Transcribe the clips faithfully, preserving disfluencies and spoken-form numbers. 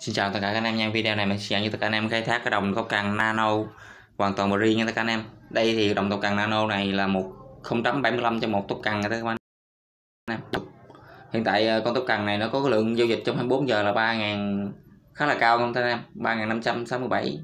Xin chào tất cả các anh em nha. Video này mình sẽ dẫn cho tất cả anh em khai thác cái đồng tóc cần nano hoàn toàn bờ riêng nha tất cả anh em. Đây thì đồng tóc cần nano này là một không chấm bảy mươi lăm cho một tóc cần nha các anh em. Hiện tại con tóc cần này nó có cái lượng giao dịch trong hai mươi bốn giờ là ba nghìn, khá là cao không các anh em, ba nghìn năm trăm sáu mươi bảy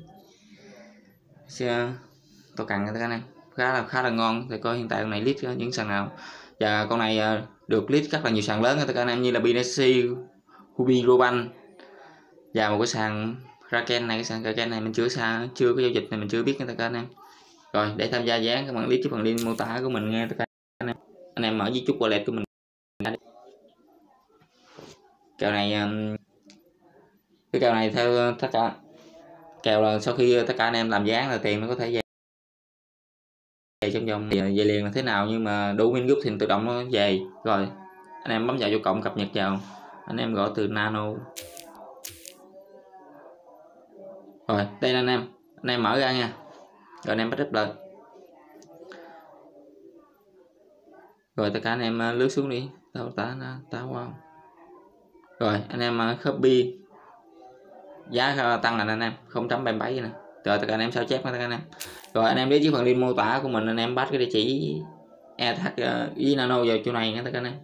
tóc cần nha các anh em, khá là khá là ngon. Thì coi hiện tại con này list những sàn nào, và con này được list rất là nhiều sàn lớn tất cả anh em, như là Binance, Huobi Global và một cái sàn Kraken này. Cái sàn Kraken này mình chưa xa chưa có giao dịch này, mình chưa biết tất cả anh em. Rồi để tham gia dán các bạn click cái phần link mô tả của mình nghe tất cả anh em. Anh em mở với chút wallet của mình. Kèo này cái kèo này theo tất cả kèo là sau khi tất cả anh em làm dán là tiền nó có thể về trong vòng về liền là thế nào, nhưng mà đủ min group thì tự động nó về. Rồi anh em bấm vào vô cộng cập nhật vào, anh em gọi từ nano. Rồi đây là anh em anh em mở ra nha, rồi anh em bắt up lên. Rồi tất cả anh em lướt xuống đi, tao tá nó tao wow. Rồi anh em copy giá tăng là anh em không chấm bảy mươi bảy nè. Rồi tất cả anh em sao chép tất cả anh em. Rồi anh em đến dưới phần link mô tả của mình, anh em bắt cái địa chỉ e tag với nano vào chỗ này nha tất cả anh em.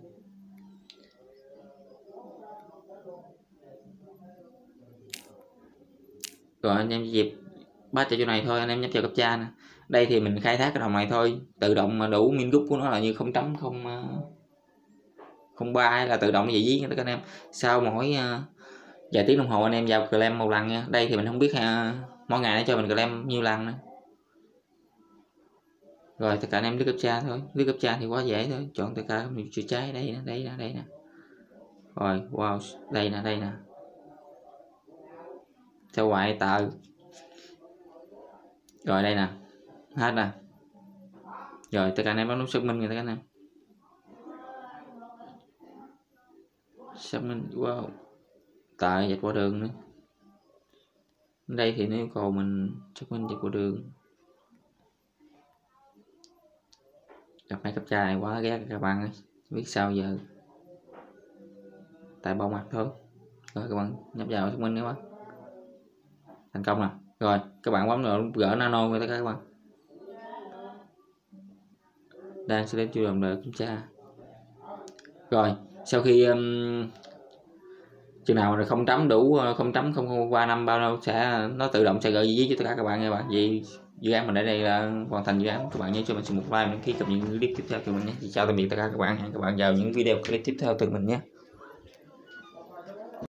Rồi anh em dịp bắt cho chỗ này thôi, anh em nhấp vào captcha nè. Đây thì mình khai thác cái đồng này thôi, tự động mà đủ min group của nó là như không chấm không ba hay là tự động như vậy viết tất cả anh em. Sau mỗi uh, vài tiếng đồng hồ anh em vào claim một lần nha. Đây thì mình không biết uh, mỗi ngày nó cho mình claim nhiêu lần nữa. Rồi tất cả anh em lướt captcha thôi, lướt captcha thì quá dễ thôi, chọn tất cả mình chữ trái đây nè, đây nè, đây nè. Rồi wow, đây nè, đây nè, cho ngoại tờ. Rồi đây nè, hết nè. Rồi tất cả anh em bấm nút xác minh nha tất cả anh em. Xác minh, wow, tờ dịch qua đường nữa. Đây thì nó yêu cầu mình xác minh dịch qua đường. Gặp mấy captcha này quá ghét các bạn ơi, biết sao giờ, tại bao mặt thôi. Rồi các bạn nhấp vào xác minh nữa quá, thành công nè. Rồi các bạn bấm vào gỡ nano người ta các bạn đang sẽ đến chưa đồng đợi kiểm tra. Rồi sau khi um, chừng nào rồi không chấm đủ không chấm không không ba năm bao lâu sẽ nó tự động sẽ gợi ý cho tất cả các bạn nha bạn. Vì dự án mình ở đây là hoàn thành dự án, các bạn nhớ cho mình một like mình khi cập nhật những clip tiếp theo từ mình nhé. Chào tạm biệt tất cả các bạn, hẹn các bạn vào những video clip tiếp theo từ mình nhé.